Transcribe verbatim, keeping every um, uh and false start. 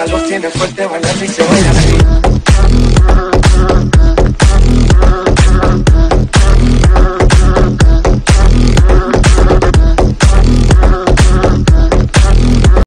los tiene fuerte, bailando y se baila así.